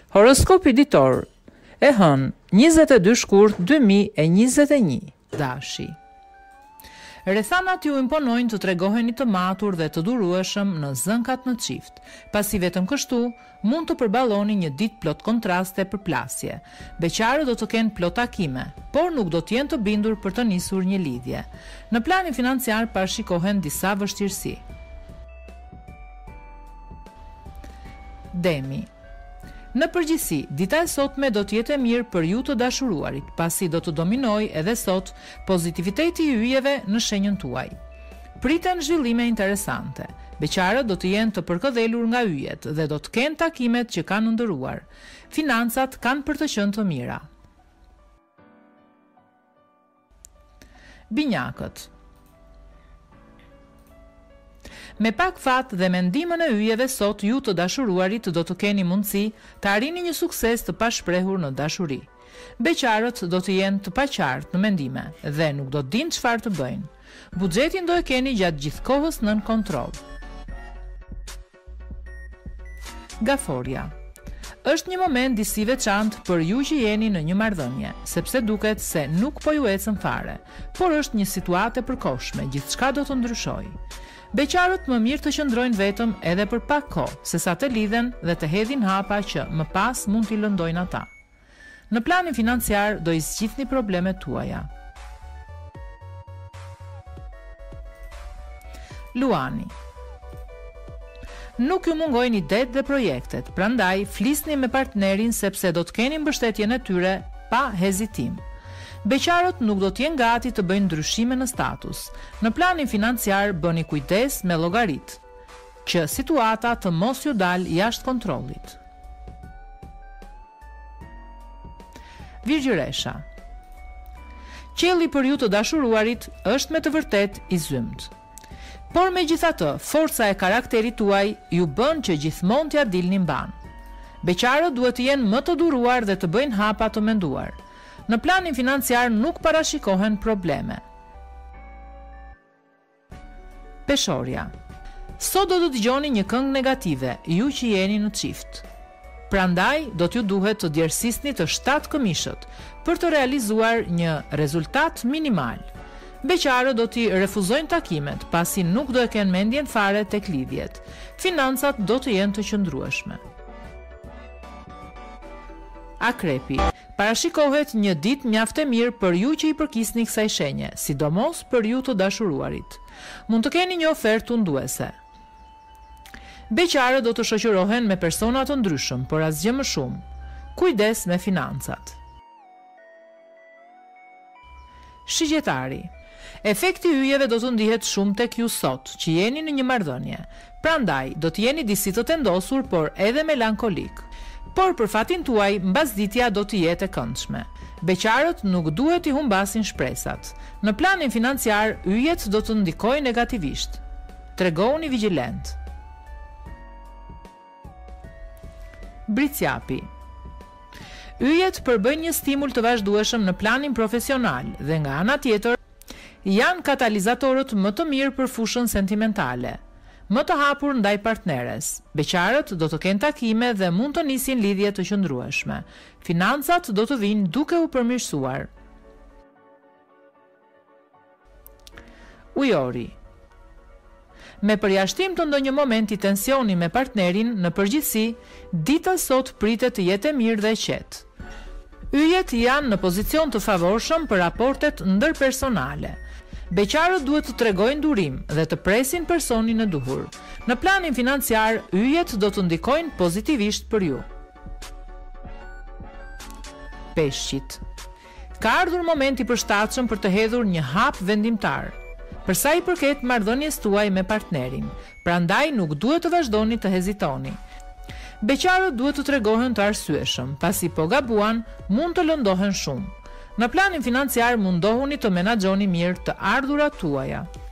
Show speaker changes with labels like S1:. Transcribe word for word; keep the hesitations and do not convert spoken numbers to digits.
S1: Horoskopi ditor e hënë njëzet e dy shkurt dy mijë e njëzet e një. Dashi. Rrethanat ju imponojnë të tregoheni të matur dhe të durueshëm në zënkat në çift, pasi vetëm kështu mund të përballoni një ditë plot kontraste për plasje. Beqarët do të kenë plot takime, por nuk do të jenë të bindur për të nisur një lidhje. Në planin financiar parashikohen disa vështirësi. Demi. Në përgjithësi, dita e sotme do të jetë e mirë për ju të dashuruarit, pasi do të dominojë edhe sot pozitiviteti i yjeve në shenjën tuaj. Priten zhvillime interesante. Beqarët do të jenë të përkëdhelur nga yjet dhe do të kenë takimet që kanë ndëruar. Financat kanë për të qenë të mira. Binjakët. Me pak fat dhe me ndihmën e yjeve sot ju të dashuruarit do të keni mundësi të arrini një sukses të pashprehur në dashuri. Beqarët do të jenë të paqartë në mendime dhe nuk do të dinë çfarë të bëjnë. Buxhetin do e keni gjatë gjithë kohës nën kontroll. Gaforia. Është një moment disi veçantë për ju që jeni në një marrëdhënie, sepse duket se nuk po ju ecën fare, por është një situatë e përkohshme, gjithçka do të ndryshojë. Beqarët më mirë të qëndrojnë vetëm edhe për pak kohë, sesa të lidhen dhe të hedhin hapa që më pas mund t'i lëndojnë ata. Në planin financiar do i zgjidhni problemet tuaja. Luani. Nuk ju mungojnë idet dhe projektet, prandaj flisni me partnerin sepse do të keni mbështetjen e tyre pa hezitim. Beqarët nuk do të jenë gati të bëjnë ndryshime në status. Në planin financiar bëni kujdes me llogarit, që situata të mos ju dalë jashtë kontrollit. Virgjëresha. Qielli për ju të dashuruarit është me të vërtet i zymt. Por megjithatë, forca e karakterit tuaj ju bën që gjithmonë t'ja dilni mban. Beqarët duhet të jenë më të duruar dhe të bëjnë hapa të menduar. Në planin financiar nuk parashikohen probleme. Peshorja. Sot do të dëgjoni një këngë negative, ju që jeni në çift. Prandaj do t'ju duhet të djersisni të shtatë këmishët për të realizuar një rezultat minimal. Beqarët do t'i refuzojnë takimet, pasi nuk do e kenë mendjen fare tek lidhjet. Financat do të jenë të qëndrueshme. Akrepi. Parashikohet një ditë mjaft e mirë për ju që i përkisni kësaj shenje, sidomos për ju të dashuruarit. Mund të keni një ofertë tunduese. Beqarët do të shoqërohen me persona të ndryshëm, por asgjë më shumë. Kujdes me financat. Shigjetari. Efekti i yjeve do të ndihet shumë tek ju sot, që jeni në një marrëdhënie. Prandaj do të jeni disi të tendosur, por edhe melankolik. Por për fatin tuaj, mbasditja do të jetë e këndshme. Beqarët nuk duhet i humbasin shpresat. Në planin financiar, yjet do të ndikojnë negativisht. Tregoni vigjilent. Bricjapi. Yjet përbëjnë një stimul të vazhdueshëm në planin profesional dhe nga ana tjetër janë katalizatorët më të mirë për fushën sentimentale. Më të hapur ndaj partneres. Beqarët do të kenë takime dhe mund të nisin lidhje të qëndrueshme. Financat do të vinë duke u përmirësuar. Ujori. Me përjashtim të ndonjë momenti tensioni me partnerin, në përgjithësi, dita sot pritet të jetë e mirë dhe e qetë. Yjet janë në pozicion të favorshëm për raportet ndërpersonale. Beqarët duhet të tregojnë durim dhe të presin personin e duhur. Në planin financiar, yjet do të ndikojnë pozitivisht për ju. Peshqit. Ka ardhur momenti i përshtatshëm për të hedhur një hap vendimtar. Për sa i përket marrëdhënies tuaj me partnerin, prandaj nuk duhet të vazhdoni të hezitoni. Beqarët duhet të tregohen të arsyeshëm, pasi po gabuan, mund të lëndohen shumë. Në planin financiar mundohuni të menaxhoni mirë të ardhurat tuaja.